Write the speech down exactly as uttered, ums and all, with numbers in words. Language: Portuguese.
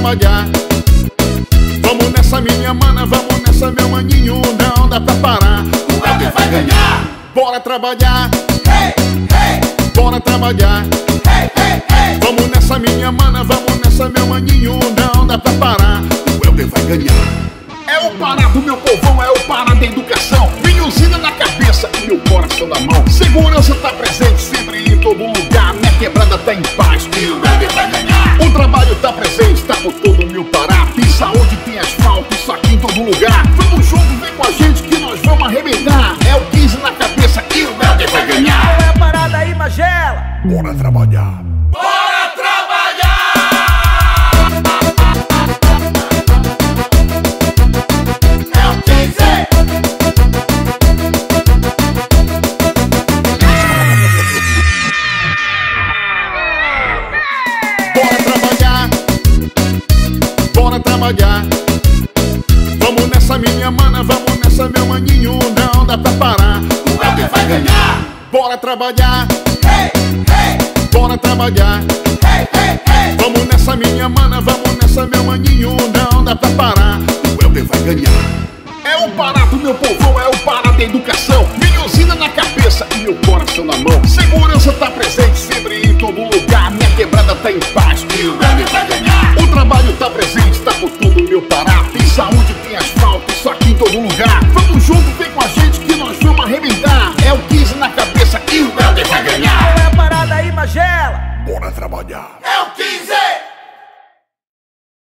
trabalhar. Vamos nessa, minha mana, vamos nessa, meu maninho, não dá pra parar. O Helder vai ganhar. Bora trabalhar, Hey, hey, bora trabalhar. hey, hey, hey. Vamos nessa, minha mana, vamos nessa, meu maninho, não dá pra parar. O Helder vai ganhar. É o Pará do meu povão, é o Pará da educação. Minha usina na cabeça e meu coração na mão. Segurança tá presente sempre em todo lugar. Minha quebrada tá em paz e o Helder vai ganhar. O trabalho tá presente, tá por todo o meu Pará. Tem saúde, tem asfalto, isso aqui em todo lugar. Vamos junto, vem com a gente que nós vamos arrebentar. É o quinze na cabeça e o Helder vai ganhar. Qual é a parada aí, Magela? Bora trabalhar. Bora trabalhar. É o quinze. Bora trabalhar, bora trabalhar. Vamos nessa, minha mana, vamos nessa, meu maninho, não dá pra parar. O Helder vai ganhar. Bora trabalhar, Hey, hey, bora trabalhar. hey, hey, hey. Vamos nessa, minha mana, vamos nessa, meu maninho, não dá pra parar. O Helder vai ganhar. É o Pará do meu povão, é o Pará da educação. Minha usina na cabeça e meu coração na mão. Segurança tá presente sempre em todo lugar. Minha quebrada tá em paz E o Helder vai ganhar. o trabalho tá presente, tá por todo o meu Pará. Tem saúde, tem asfalto, isso aqui em todo lugar. Vamos junto, vem com a gente que nós vamos arrebentar. É o quinze na cabeça e o Helder vai ganhar. Qual é a parada aí, Magela? Bora trabalhar. É o quinze.